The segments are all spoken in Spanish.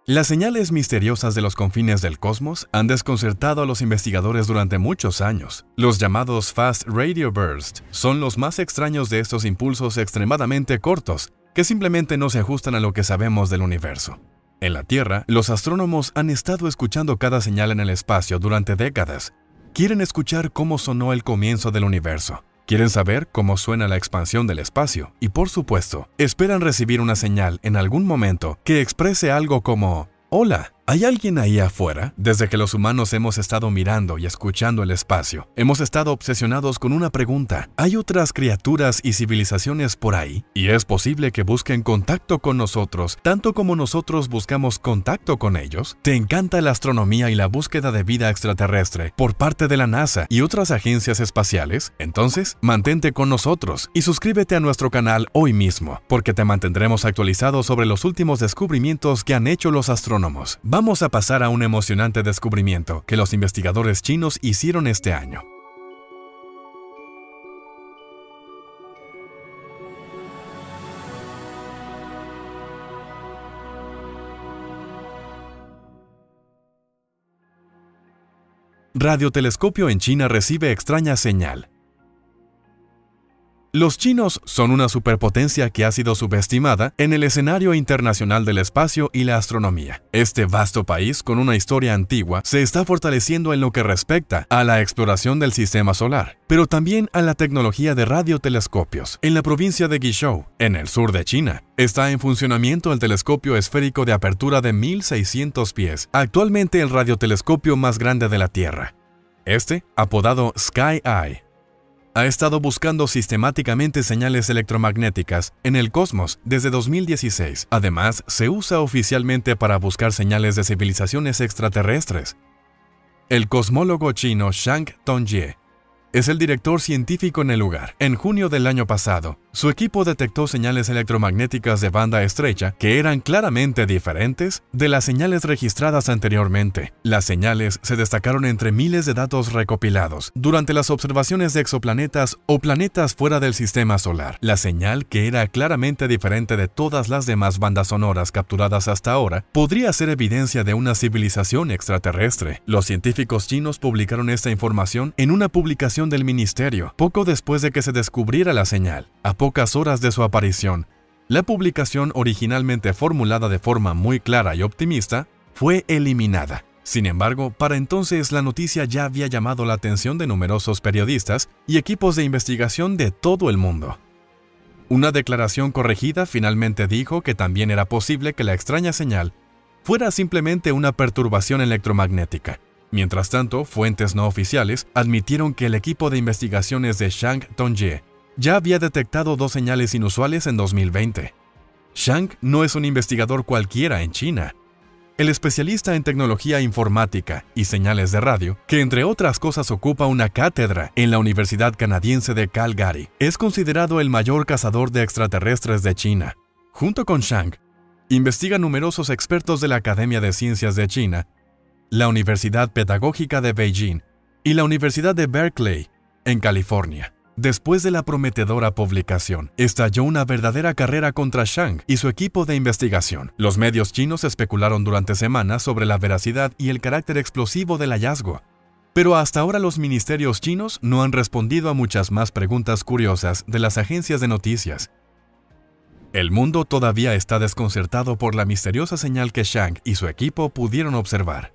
Las señales misteriosas de los confines del cosmos han desconcertado a los investigadores durante muchos años. Los llamados Fast Radio Bursts son los más extraños de estos impulsos extremadamente cortos, que simplemente no se ajustan a lo que sabemos del universo. En la Tierra, los astrónomos han estado escuchando cada señal en el espacio durante décadas. Quieren escuchar cómo sonó el comienzo del universo. Quieren saber cómo suena la expansión del espacio y, por supuesto, esperan recibir una señal en algún momento que exprese algo como «Hola, ¿hay alguien ahí afuera?» Desde que los humanos hemos estado mirando y escuchando el espacio, hemos estado obsesionados con una pregunta. ¿Hay otras criaturas y civilizaciones por ahí? Y es posible que busquen contacto con nosotros, tanto como nosotros buscamos contacto con ellos. ¿Te encanta la astronomía y la búsqueda de vida extraterrestre por parte de la NASA y otras agencias espaciales? Entonces, mantente con nosotros y suscríbete a nuestro canal hoy mismo, porque te mantendremos actualizado sobre los últimos descubrimientos que han hecho los astrónomos. Vamos a pasar a un emocionante descubrimiento que los investigadores chinos hicieron este año. Radiotelescopio en China recibe extraña señal. Los chinos son una superpotencia que ha sido subestimada en el escenario internacional del espacio y la astronomía. Este vasto país, con una historia antigua, se está fortaleciendo en lo que respecta a la exploración del sistema solar, pero también a la tecnología de radiotelescopios. En la provincia de Guizhou, en el sur de China, está en funcionamiento el telescopio esférico de apertura de 1600 pies, actualmente el radiotelescopio más grande de la Tierra. Este, apodado Sky Eye, ha estado buscando sistemáticamente señales electromagnéticas en el cosmos desde 2016. Además, se usa oficialmente para buscar señales de civilizaciones extraterrestres. El cosmólogo chino Zhang Tongye es el director científico en el lugar. En junio del año pasado, su equipo detectó señales electromagnéticas de banda estrecha que eran claramente diferentes de las señales registradas anteriormente. Las señales se destacaron entre miles de datos recopilados durante las observaciones de exoplanetas o planetas fuera del sistema solar. La señal, que era claramente diferente de todas las demás bandas sonoras capturadas hasta ahora, podría ser evidencia de una civilización extraterrestre. Los científicos chinos publicaron esta información en una publicación del ministerio, poco después de que se descubriera la señal. A pocas horas de su aparición, la publicación, originalmente formulada de forma muy clara y optimista, fue eliminada. Sin embargo, para entonces la noticia ya había llamado la atención de numerosos periodistas y equipos de investigación de todo el mundo. Una declaración corregida finalmente dijo que también era posible que la extraña señal fuera simplemente una perturbación electromagnética. Mientras tanto, fuentes no oficiales admitieron que el equipo de investigaciones de Zhang Tongye ya había detectado dos señales inusuales en 2020. Zhang no es un investigador cualquiera en China. El especialista en tecnología informática y señales de radio, que entre otras cosas ocupa una cátedra en la Universidad Canadiense de Calgary, es considerado el mayor cazador de extraterrestres de China. Junto con Zhang, investiga numerosos expertos de la Academia de Ciencias de China, la Universidad Pedagógica de Beijing y la Universidad de Berkeley, en California. Después de la prometedora publicación, estalló una verdadera carrera contra Zhang y su equipo de investigación. Los medios chinos especularon durante semanas sobre la veracidad y el carácter explosivo del hallazgo. Pero hasta ahora los ministerios chinos no han respondido a muchas más preguntas curiosas de las agencias de noticias. El mundo todavía está desconcertado por la misteriosa señal que Zhang y su equipo pudieron observar.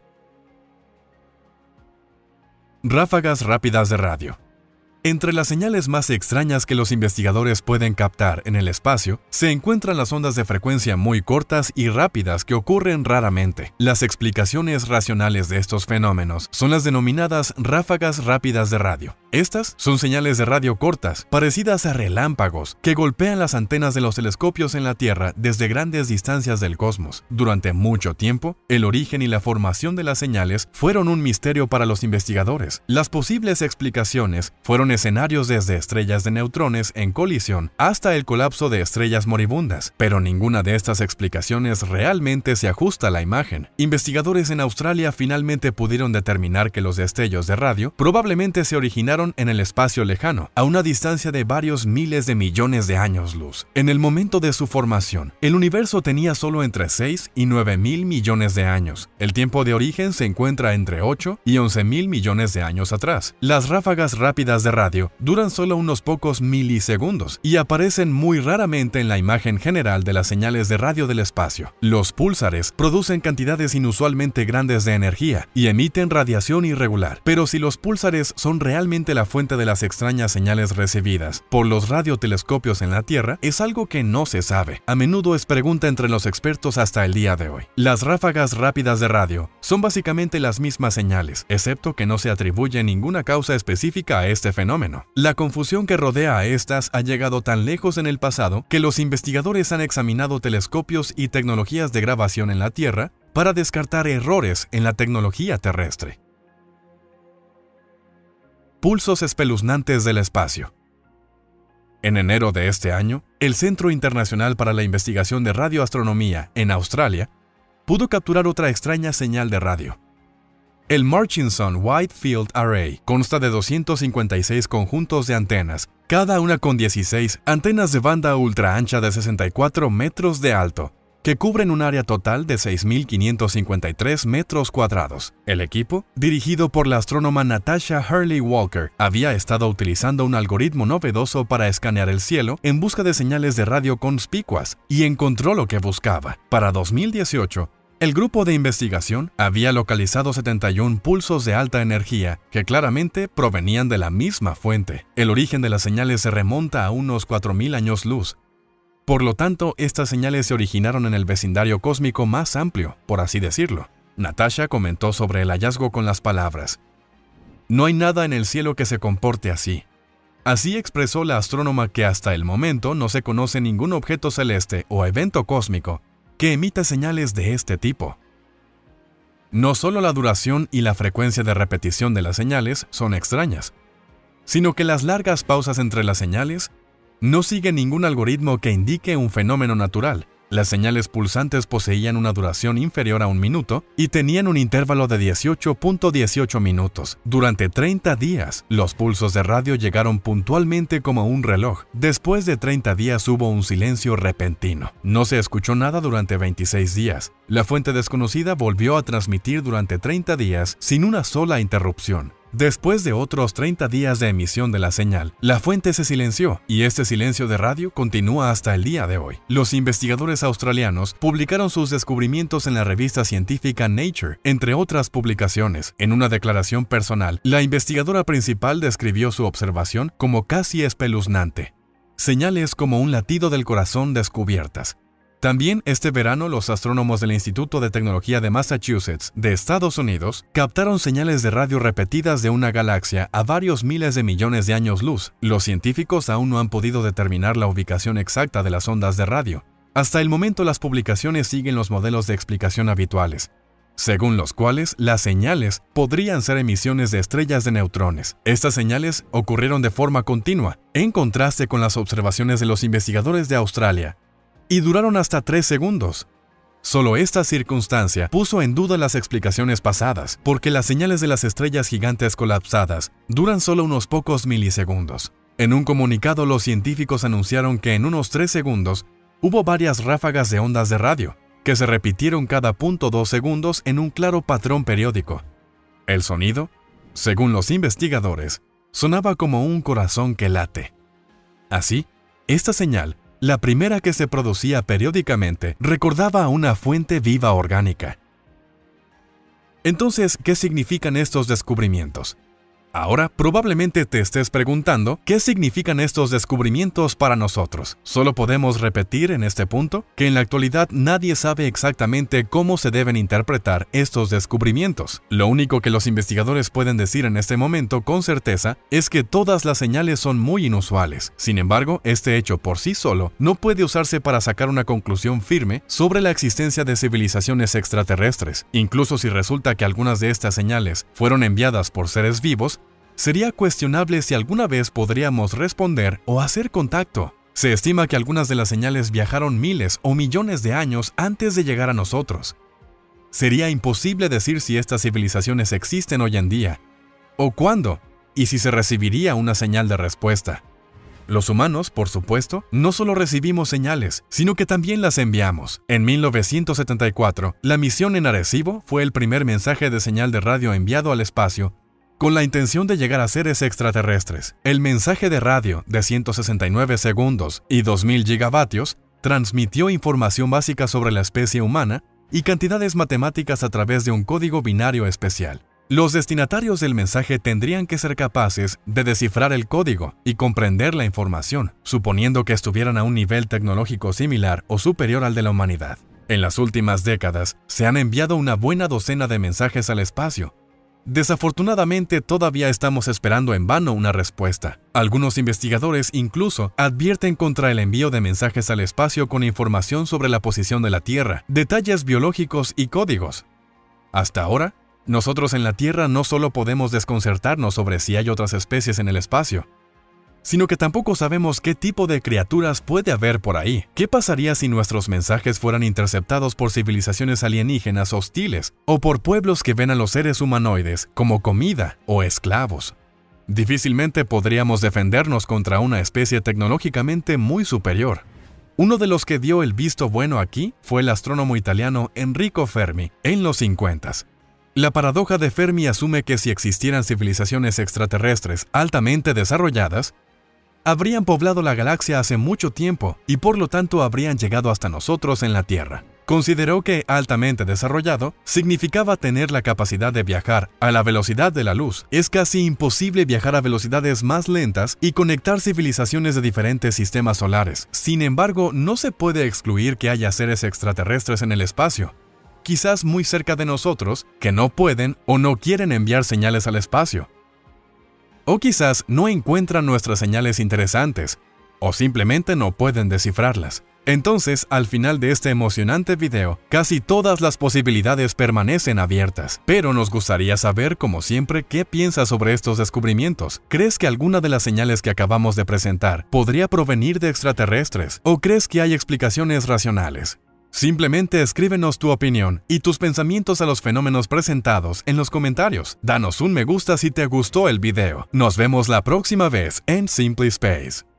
Ráfagas rápidas de radio. Entre las señales más extrañas que los investigadores pueden captar en el espacio, se encuentran las ondas de frecuencia muy cortas y rápidas que ocurren raramente. Las explicaciones racionales de estos fenómenos son las denominadas ráfagas rápidas de radio. Estas son señales de radio cortas, parecidas a relámpagos, que golpean las antenas de los telescopios en la Tierra desde grandes distancias del cosmos. Durante mucho tiempo, el origen y la formación de las señales fueron un misterio para los investigadores. Las posibles explicaciones fueron escenarios desde estrellas de neutrones en colisión hasta el colapso de estrellas moribundas, pero ninguna de estas explicaciones realmente se ajusta a la imagen. Investigadores en Australia finalmente pudieron determinar que los destellos de radio probablemente se originaron surgieron en el espacio lejano, a una distancia de varios miles de millones de años luz. En el momento de su formación, el universo tenía solo entre 6 y 9 mil millones de años. El tiempo de origen se encuentra entre 8 y 11 mil millones de años atrás. Las ráfagas rápidas de radio duran solo unos pocos milisegundos y aparecen muy raramente en la imagen general de las señales de radio del espacio. Los púlsares producen cantidades inusualmente grandes de energía y emiten radiación irregular. Pero si los púlsares son realmente la fuente de las extrañas señales recibidas por los radiotelescopios en la Tierra, es algo que no se sabe. A menudo es pregunta entre los expertos hasta el día de hoy. Las ráfagas rápidas de radio son básicamente las mismas señales, excepto que no se atribuye ninguna causa específica a este fenómeno. La confusión que rodea a estas ha llegado tan lejos en el pasado que los investigadores han examinado telescopios y tecnologías de grabación en la Tierra para descartar errores en la tecnología terrestre. Pulsos espeluznantes del espacio. En enero de este año, el Centro Internacional para la Investigación de Radioastronomía en Australia pudo capturar otra extraña señal de radio. El Murchison Wide Field Array consta de 256 conjuntos de antenas, cada una con 16 antenas de banda ultra ancha de 64 metros de alto, que cubren un área total de 6.553 metros cuadrados. El equipo, dirigido por la astrónoma Natasha Hurley Walker, había estado utilizando un algoritmo novedoso para escanear el cielo en busca de señales de radio conspicuas y encontró lo que buscaba. Para 2018, el grupo de investigación había localizado 71 pulsos de alta energía que claramente provenían de la misma fuente. El origen de las señales se remonta a unos 4.000 años luz. Por lo tanto, estas señales se originaron en el vecindario cósmico más amplio, por así decirlo. Natasha comentó sobre el hallazgo con las palabras: "No hay nada en el cielo que se comporte así". Así expresó la astrónoma que hasta el momento no se conoce ningún objeto celeste o evento cósmico que emita señales de este tipo. No solo la duración y la frecuencia de repetición de las señales son extrañas, sino que las largas pausas entre las señales no siguen ningún algoritmo que indique un fenómeno natural. Las señales pulsantes poseían una duración inferior a un minuto y tenían un intervalo de 18.18 minutos. Durante 30 días, los pulsos de radio llegaron puntualmente como un reloj. Después de 30 días hubo un silencio repentino. No se escuchó nada durante 26 días. La fuente desconocida volvió a transmitir durante 30 días sin una sola interrupción. Después de otros 30 días de emisión de la señal, la fuente se silenció y este silencio de radio continúa hasta el día de hoy. Los investigadores australianos publicaron sus descubrimientos en la revista científica Nature, entre otras publicaciones. En una declaración personal, la investigadora principal describió su observación como casi espeluznante. Señales como un latido del corazón descubiertas. También este verano los astrónomos del Instituto de Tecnología de Massachusetts, de Estados Unidos, captaron señales de radio repetidas de una galaxia a varios miles de millones de años luz. Los científicos aún no han podido determinar la ubicación exacta de las ondas de radio. Hasta el momento las publicaciones siguen los modelos de explicación habituales, según los cuales las señales podrían ser emisiones de estrellas de neutrones. Estas señales ocurrieron de forma continua, en contraste con las observaciones de los investigadores de Australia, y duraron hasta 3 segundos. Solo esta circunstancia puso en duda las explicaciones pasadas, porque las señales de las estrellas gigantes colapsadas duran solo unos pocos milisegundos. En un comunicado, los científicos anunciaron que en unos 3 segundos hubo varias ráfagas de ondas de radio, que se repitieron cada 0.2 segundos en un claro patrón periódico. El sonido, según los investigadores, sonaba como un corazón que late. Así, esta señal, la primera que se producía periódicamente, recordaba a una fuente viva orgánica. Entonces, ¿qué significan estos descubrimientos? Ahora probablemente te estés preguntando ¿qué significan estos descubrimientos para nosotros? Solo podemos repetir en este punto que en la actualidad nadie sabe exactamente cómo se deben interpretar estos descubrimientos. Lo único que los investigadores pueden decir en este momento con certeza es que todas las señales son muy inusuales. Sin embargo, este hecho por sí solo no puede usarse para sacar una conclusión firme sobre la existencia de civilizaciones extraterrestres. Incluso si resulta que algunas de estas señales fueron enviadas por seres vivos, sería cuestionable si alguna vez podríamos responder o hacer contacto. Se estima que algunas de las señales viajaron miles o millones de años antes de llegar a nosotros. Sería imposible decir si estas civilizaciones existen hoy en día, o cuándo y si se recibiría una señal de respuesta. Los humanos, por supuesto, no solo recibimos señales, sino que también las enviamos. En 1974, la misión en Arecibo fue el primer mensaje de señal de radio enviado al espacio con la intención de llegar a seres extraterrestres. El mensaje de radio de 169 segundos y 2000 gigavatios transmitió información básica sobre la especie humana y cantidades matemáticas a través de un código binario especial. Los destinatarios del mensaje tendrían que ser capaces de descifrar el código y comprender la información, suponiendo que estuvieran a un nivel tecnológico similar o superior al de la humanidad. En las últimas décadas, se han enviado una buena docena de mensajes al espacio. Desafortunadamente, todavía estamos esperando en vano una respuesta. Algunos investigadores incluso advierten contra el envío de mensajes al espacio con información sobre la posición de la Tierra, detalles biológicos y códigos. Hasta ahora, nosotros en la Tierra no solo podemos desconcertarnos sobre si hay otras especies en el espacio, sino que tampoco sabemos qué tipo de criaturas puede haber por ahí. ¿Qué pasaría si nuestros mensajes fueran interceptados por civilizaciones alienígenas hostiles o por pueblos que ven a los seres humanoides como comida o esclavos? Difícilmente podríamos defendernos contra una especie tecnológicamente muy superior. Uno de los que dio el visto bueno aquí fue el astrónomo italiano Enrico Fermi en los 50s. La paradoja de Fermi asume que si existieran civilizaciones extraterrestres altamente desarrolladas, habrían poblado la galaxia hace mucho tiempo y por lo tanto habrían llegado hasta nosotros en la Tierra. Consideró que altamente desarrollado significaba tener la capacidad de viajar a la velocidad de la luz. Es casi imposible viajar a velocidades más lentas y conectar civilizaciones de diferentes sistemas solares. Sin embargo, no se puede excluir que haya seres extraterrestres en el espacio, quizás muy cerca de nosotros, que no pueden o no quieren enviar señales al espacio. O quizás no encuentran nuestras señales interesantes, o simplemente no pueden descifrarlas. Entonces, al final de este emocionante video, casi todas las posibilidades permanecen abiertas. Pero nos gustaría saber, como siempre, qué piensas sobre estos descubrimientos. ¿Crees que alguna de las señales que acabamos de presentar podría provenir de extraterrestres? ¿O crees que hay explicaciones racionales? Simplemente escríbenos tu opinión y tus pensamientos a los fenómenos presentados en los comentarios. Danos un me gusta si te gustó el video. Nos vemos la próxima vez en Simply Space.